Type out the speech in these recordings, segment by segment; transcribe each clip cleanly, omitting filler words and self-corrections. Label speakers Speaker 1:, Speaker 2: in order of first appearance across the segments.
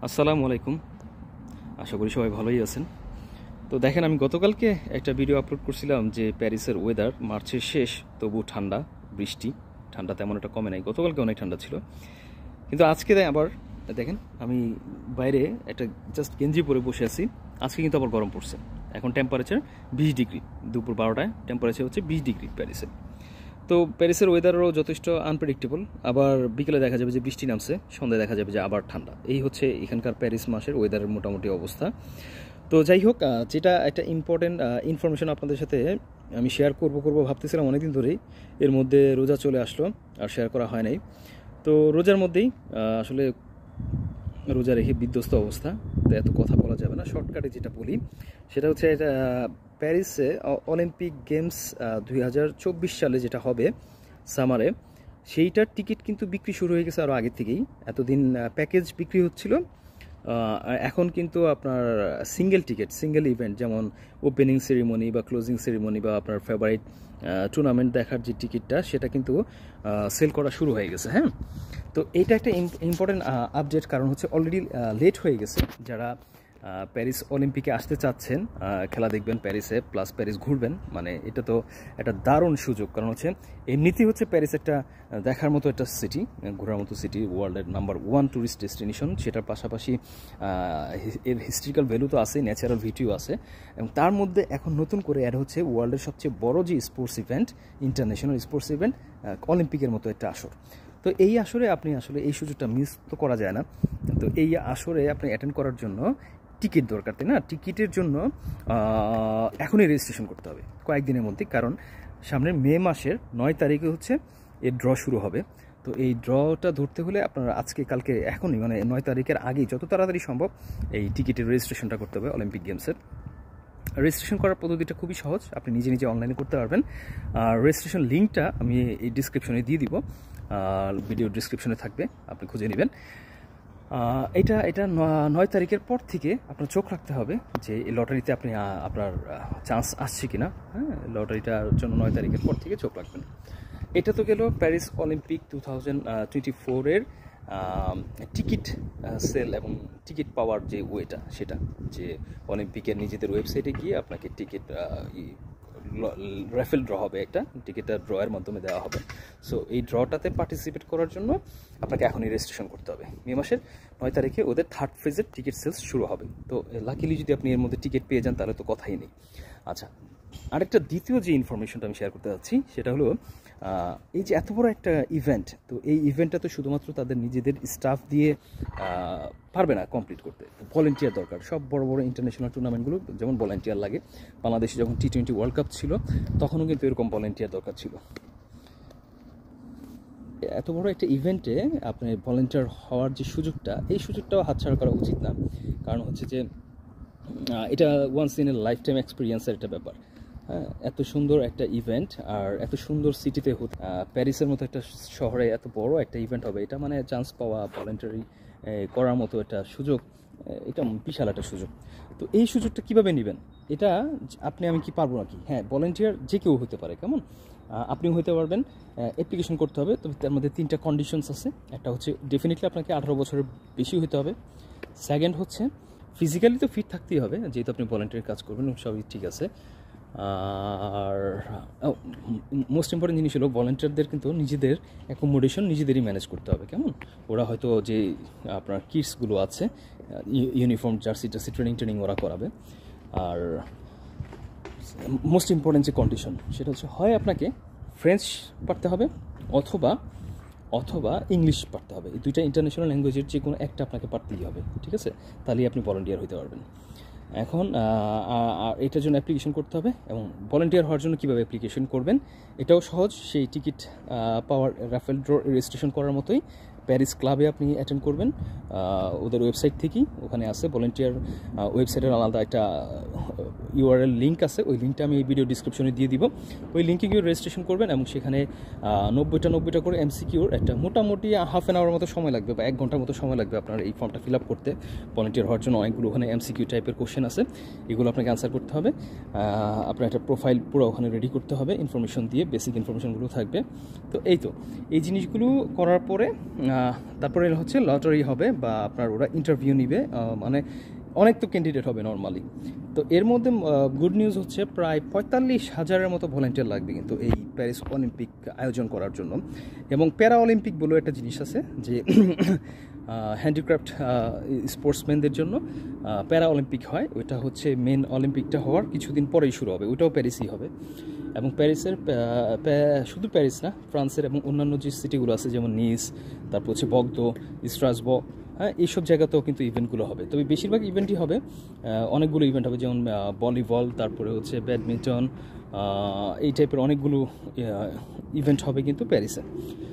Speaker 1: আসসালামু আলাইকুম। আশা করি সবাই ভালোই আছেন। তো দেখেন, আমি গতকালকে একটা ভিডিও আপলোড করছিলাম যে প্যারিসের ওয়েদার মার্চের শেষ, তবু ঠান্ডা, বৃষ্টি, ঠান্ডা তেমন একটা কমে নাই। গতকালকে অনেক ঠান্ডা ছিল, কিন্তু আজকে আবার দেখেন আমি বাইরে একটা জাস্ট গেঞ্জি পরে বসে আছি। আজকে কিন্তু আবার গরম পড়ছে। এখন টেম্পারেচার 20 ডিগ্রি, দুপুর 12টায় টেম্পারেচার হচ্ছে 20 ডিগ্রি প্যারিসে। তো প্যারিসের ওয়েদারও যথেষ্ট আনপ্রেডিক্টেবল। আবার বিকেলে দেখা যাবে যে বৃষ্টি নামছে, সন্ধ্যায় দেখা যাবে যে আবার ঠান্ডা। এই হচ্ছে এখানকার প্যারিস মাসের ওয়েদারের মোটামুটি অবস্থা। তো যাই হোক, যেটা একটা ইম্পর্টেন্ট ইনফরমেশন আপনাদের সাথে আমি শেয়ার করব ভাবতেছিলাম অনেকদিন ধরেই। এর মধ্যে রোজা চলে আসলো, আর শেয়ার করা হয় নাই। তো রোজার মধ্যেই আসলে রোজা রেখে বিধ্বস্ত অবস্থা, তো এত কথা বলা যাবে না। শর্টকাটে যেটা বলি সেটা হচ্ছে, এটা প্যারিসে অলিম্পিক গেমস 2024 সালে যেটা হবে সামারে, সেইটার টিকিট কিন্তু বিক্রি শুরু হয়ে গেছে আরও আগে থেকেই। এতদিন প্যাকেজ বিক্রি হচ্ছিল, এখন কিন্তু আপনার সিঙ্গেল টিকিট, সিঙ্গেল ইভেন্ট, যেমন ওপেনিং সেরিমনি বা ক্লোজিং সেরিমনি বা আপনার ফেভারিট টুর্নামেন্ট দেখার যে টিকিটটা, সেটা কিন্তু সেল করা শুরু হয়ে গেছে। হ্যাঁ, তো এইটা একটা ইম্পর্টেন্ট আপডেট, কারণ হচ্ছে অলরেডি লেট হয়ে গেছে। যারা প্যারিস অলিম্পিকে আসতে চাচ্ছেন, খেলা দেখবেন প্যারিসে, প্লাস প্যারিস ঘুরবেন, মানে এটা তো একটা দারুণ সুযোগ। কারণ হচ্ছে এমনিতেই হচ্ছে প্যারিস একটা দেখার মতো একটা সিটি, ঘোরার মতো সিটি, ওয়ার্ল্ডের নাম্বার 1 ট্যুরিস্ট ডেস্টিনেশন। সেটার পাশাপাশি এর হিস্ট্রিক্যাল ভ্যালু তো আছে, ন্যাচারাল বিউটিও আছে, এবং তার মধ্যে এখন নতুন করে অ্যাড হচ্ছে ওয়ার্ল্ডের সবচেয়ে বড় যে sports event, international sports event, অলিম্পিকের মতো একটা আসর। তো এই আসরে আপনি আসলে এই সুযোগটা মিস তো করা যায় না। তো এই আসরে আপনি অ্যাটেন্ড করার জন্য টিকিট দরকার, তাই না? টিকিটের জন্য এখনই রেজিস্ট্রেশন করতে হবে কয়েকদিনের মধ্যে, কারণ সামনের মে মাসের 9 তারিখে হচ্ছে এর ড্র শুরু হবে। তো এই ড্রটা ধরতে হলে আপনারা আজকে কালকে এখনই, মানে 9 তারিখের আগেই যত তাড়াতাড়ি সম্ভব এই টিকিটের রেজিস্ট্রেশনটা করতে হবে অলিম্পিক গেমসের। রেজিস্ট্রেশন করার পদ্ধতিটা খুবই সহজ, আপনি নিজে নিজে অনলাইনে করতে পারবেন। আর রেজিস্ট্রেশন লিঙ্কটা আমি এই ডিসক্রিপশনে দিয়ে দিব, ভিডিও ডিসক্রিপশনে থাকবে, আপনি খুঁজে নেবেন। এটা 9 তারিখের পর থেকে আপনার চোখ রাখতে হবে যে এই লটারিতে আপনি আপনার চান্স আসছে কিনা। হ্যাঁ, লটারিটার জন্য 9 তারিখের পর থেকে চোখ রাখবেন। এটা তো গেল প্যারিস অলিম্পিক 2024-এর টিকিট সেল এবং টিকিট পাওয়ার যে ওয়েটা, সেটা যে অলিম্পিকের নিজেদের ওয়েবসাইটে গিয়ে আপনাকে টিকিট রেফেল ড্র হবে, একটা টিকিটটা ড্রয়ের মাধ্যমে দেওয়া হবে। সো এই ড্রটাতে পার্টিসিপেট করার জন্য আপনাকে এখনই রেজিস্ট্রেশন করতে হবে। মে মাসের 9 তারিখে ওদের 3rd ফেজের টিকিট সেলস শুরু হবে। তো লাকিলি যদি আপনি এর মধ্যে টিকিট পেয়ে যান তাহলে তো কথাই নেই। আচ্ছা, আরেকটা দ্বিতীয় যে ইনফরমেশনটা আমি শেয়ার করতে যাচ্ছি সেটা হলো, এই যে এত বড় একটা ইভেন্ট, তো এই ইভেন্টটা তো শুধুমাত্র তাদের নিজেদের স্টাফ দিয়ে পারবে না কমপ্লিট করতে, ভলেন্টিয়ার দরকার। সব বড় বড় ইন্টারন্যাশনাল টুর্নামেন্টগুলো যেমন ভলেন্টিয়ার লাগে, বাংলাদেশে যখন T20 ওয়ার্ল্ড কাপ ছিল তখনও কিন্তু এরকম ভলেন্টিয়ার দরকার ছিল। এত বড় একটা ইভেন্টে আপনার ভলেন্টিয়ার হওয়ার যে সুযোগটা, এই সুযোগটাও হাতছাড়া করা উচিত না। কারণ হচ্ছে যে এটা once in a life time এক্সপিরিয়েন্সের একটা ব্যাপার। হ্যাঁ, এত সুন্দর একটা ইভেন্ট, আর এত সুন্দর সিটিতে, প্যারিসের মতো একটা শহরে এত বড় একটা ইভেন্ট হবে, এটা মানে চান্স পাওয়া, ভলেন্টারি করার মতো একটা সুযোগ, এটা বিশাল একটা সুযোগ। তো এই সুযোগটা কীভাবে নেবেন, এটা আমি কি পারবো নাকি? হ্যাঁ, ভলেন্টিয়ার যে কেউ হতে পারে, কেমন আপনিও হতে পারবেন। অ্যাপ্লিকেশন করতে হবে, তবে তার মধ্যে 3টা কন্ডিশনস আছে। একটা হচ্ছে ডেফিনেটলি আপনাকে 18 বছরের বেশি হতে হবে। সেকেন্ড হচ্ছে ফিজিক্যালি তো ফিট থাকতেই হবে, যেহেতু আপনি ভলেন্টিয়ার কাজ করবেন, সবই ঠিক আছে। আর মোস্ট ইম্পর্টেন্ট জিনিস হলো, ভলেন্টিয়ারদের কিন্তু নিজেদের অ্যাকোমোডেশন নিজেদেরই ম্যানেজ করতে হবে, কেমন? ওরা হয়তো যে আপনার কিটসগুলো আছে, ইউনিফর্ম, জার্সি টার্সি, ট্রেনিং ওরা করাবে। আর মোস্ট ইম্পর্টেন্ট যে কন্ডিশন, সেটা হচ্ছে হয় আপনাকে ফ্রেঞ্চ পারতে হবে অথবা ইংলিশ পারতে হবে। এই 2টা ইন্টারন্যাশনাল ল্যাঙ্গুয়েজের যে কোনো একটা আপনাকে পারতেই হবে, ঠিক আছে? তাহলেই আপনি ভলেন্টিয়ার হতে পারবেন। এখন এটার জন্য অ্যাপ্লিকেশন করতে হবে, এবং ভলেন্টিয়ার হওয়ার জন্য কীভাবে অ্যাপ্লিকেশন করবেন এটাও সহজ। সেই টিকিট পাওয়ার রাফেল ড্র রেজিস্ট্রেশন করার মতোই প্যারিস ক্লাবে আপনি অ্যাটেন্ড করবেন ওদের ওয়েবসাইট থেকেই, ওখানে আছে ভলেন্টিয়ার ওয়েবসাইটের আলাদা একটা ইউআরএল লিঙ্ক আছে, ওই লিঙ্কটা আমি এই ভিডিও ডিসক্রিপশনে দিয়ে দিব। ওই লিঙ্কে গিয়ে রেজিস্ট্রেশন করবেন এবং সেখানে 90টা করে এমসিকিউর একটা মোটামুটি হাফ অ্যান আওয়ার মতো সময় লাগবে বা 1 ঘন্টার মতো সময় লাগবে আপনার এই ফর্মটা ফিল আপ করতে। ভলেন্টিয়ার হওয়ার জন্য অনেকগুলো ওখানে এমসিকিউ টাইপের কোশ্চেন আছে, এগুলো আপনাকে অ্যান্সার করতে হবে। আপনার একটা প্রোফাইল পুরো ওখানে রেডি করতে হবে, ইনফরমেশন দিয়ে, বেসিক ইনফরমেশনগুলো থাকবে। তো এই জিনিসগুলো করার পরে তারপরে হচ্ছে লটারি হবে বা আপনার ওরা ইন্টারভিউ নিবে, মানে অনেক তো ক্যান্ডিডেট হবে নর্মালি। তো এর মধ্যে গুড নিউজ হচ্ছে প্রায় 45,000-এর মতো ভলেন্টিয়ার লাগবে কিন্তু এই প্যারিস অলিম্পিক আয়োজন করার জন্য। এবং প্যারা অলিম্পিক বলেও একটা জিনিস আছে যে হ্যান্ডিক্রাফট স্পোর্টসম্যানদের জন্য প্যারা অলিম্পিক হয়, ওইটা হচ্ছে মেন অলিম্পিকটা হওয়ার কিছুদিন পরেই শুরু হবে, ওইটাও প্যারিসই হবে। এবং প্যারিসের শুধু প্যারিস না, ফ্রান্সের এবং অন্যান্য যে সিটিগুলো আছে যেমন নিস, তারপর হচ্ছে বগদো, স্ট্রাসবর্গ, হ্যাঁ এইসব জায়গাতেও কিন্তু ইভেন্টগুলো হবে। তবে বেশিরভাগ ইভেন্টই হবে, অনেকগুলো ইভেন্ট হবে, যেমন ভলিবল, তারপরে হচ্ছে ব্যাডমিন্টন, এই টাইপের অনেকগুলো ইভেন্ট হবে কিন্তু প্যারিসে।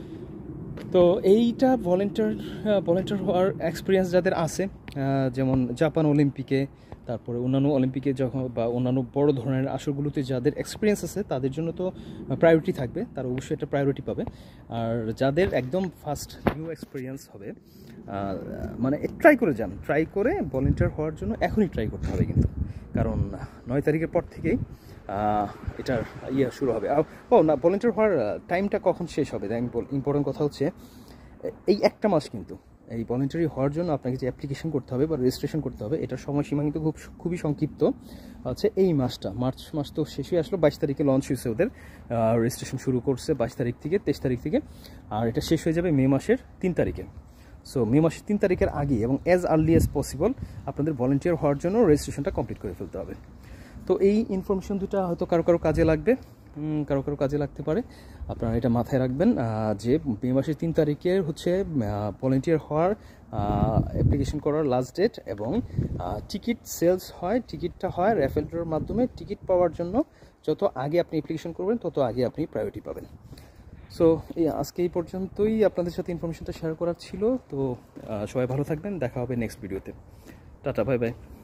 Speaker 1: তো এইটা ভলেন্টিয়ার হওয়ার এক্সপিরিয়েন্স যাদের আছে, যেমন জাপান অলিম্পিকে, তারপরে অন্যান্য অলিম্পিকে যখন বা অন্যান্য বড় ধরনের আসরগুলোতে যাদের এক্সপিরিয়েন্স আছে তাদের জন্য তো প্রায়োরিটি থাকবে, তারা অবশ্যই একটা প্রায়োরিটি পাবে। আর যাদের একদম ফার্স্ট নিউ এক্সপিরিয়েন্স হবে, মানে ট্রাই করে ভলেন্টিয়ার হওয়ার জন্য এখনই ট্রাই করতে হবে কিন্তু, কারণ 9 তারিখের পর থেকেই এটার শুরু হবে। না, ভলেন্টিয়ার হওয়ার টাইমটা কখন শেষ হবে, ইম্পর্টেন্ট কথা হচ্ছে এই একটা মাস কিন্তু এই ভলেন্টারি হওয়ার জন্য আপনাকে যে অ্যাপ্লিকেশন করতে হবে বা রেজিস্ট্রেশন করতে হবে, এটার সময়সীমা কিন্তু খুবই সংক্ষিপ্ত হচ্ছে। এই মাসটা, মার্চ মাস তো শেষ হয়ে আসলো, 22 তারিখে লঞ্চ হয়েছে ওদের, রেজিস্ট্রেশন শুরু করছে 22 তারিখ থেকে, 23 তারিখ থেকে, আর এটা শেষ হয়ে যাবে মে মাসের 3 তারিখে। সো মে মাসের 3 তারিখের আগে এবং অ্যাজ আর্লি অ্যাজ পসিবল আপনাদের ভলেন্টিয়ার হওয়ার জন্য রেজিস্ট্রেশনটা কমপ্লিট করে ফেলতে হবে। তো এই ইনফরমেশন দুটা হয়তো কারো কাজে লাগবে, কারো কাজে লাগতে পারে। আপনারা এটা মাথায় রাখবেন যে মে মাসের 3 তারিখে হচ্ছে ভলেন্টিয়ার হওয়ার অ্যাপ্লিকেশন করার লাস্ট ডেট, এবং টিকিট সেলস হয়, টিকিটটা হয় র্যাফেলড্রর মাধ্যমে। টিকিট পাওয়ার জন্য যত আগে আপনি অ্যাপ্লিকেশন করবেন তত আগে আপনি প্রায়োরিটি পাবেন। সো আজকে এই পর্যন্তই আপনাদের সাথে ইনফরমেশনটা শেয়ার করার ছিল। তো সবাই ভালো থাকবেন, দেখা হবে নেক্সট ভিডিওতে। Tata, bye by.